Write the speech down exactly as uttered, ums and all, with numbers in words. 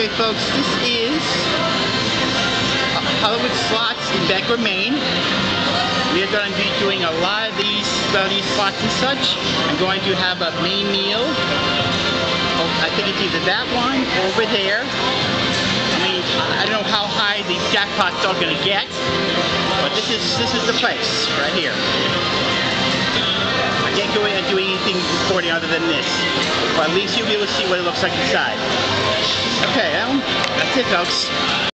Okay, folks, this is Hollywood Slots in Bangor, Maine. We are going to be doing a lot of these, uh, these slots and such. I'm going to have a main meal. Oh, I think it's either that one or over there. I mean, I don't know how high the jackpots are going to get, but this is this is the place right here. I can't go in and do anything recording other than this, but at least you'll be able to see what it looks like inside. Okay, um, that's it, folks.